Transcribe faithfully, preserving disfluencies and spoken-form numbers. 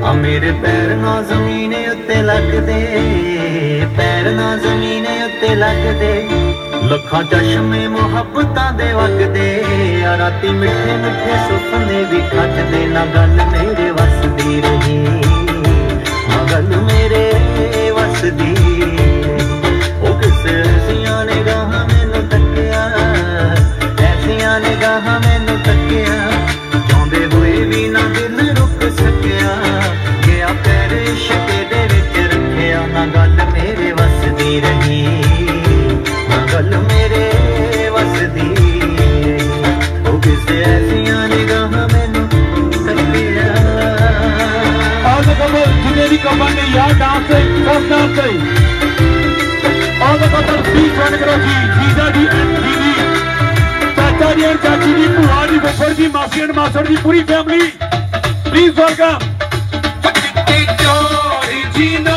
आ मेरे पैर ना जमीन उत्ते लगदे, पैर ना जमीन उत्ते लगदे, लखां चश्मे मुहब्बतां दे वगदे, आ राती मिठे मिठे सुपने भी खचदे, ना गल मेरे वस दी रही, ना गल मेरे वस दी। ओ किसे ऐसियां निगाहां मैनू तक्किया, ऐसियां निगाहां मैनू तक्किया, चाहुंदे होए भी ना दिल रुक सकिया, गया पैर इश्क दे विच रखिया, ना गल मेरे वस दी रही, गल मेरे वस दी। ओ किसे ऐसियां निगाहां मैनू तक्किया। All the couple, जिन्हें भी कपल ने यार डांस है, फर्स्ट डांस है। All the couple, please join करो जी, जीजा जी एंड दीदी, चाचा जी एंड चाची जी, भूआ जी, फुफड़ जी, मासी एंड मासड़ जी, पूरी फैमिली, प्लीज वेलकम।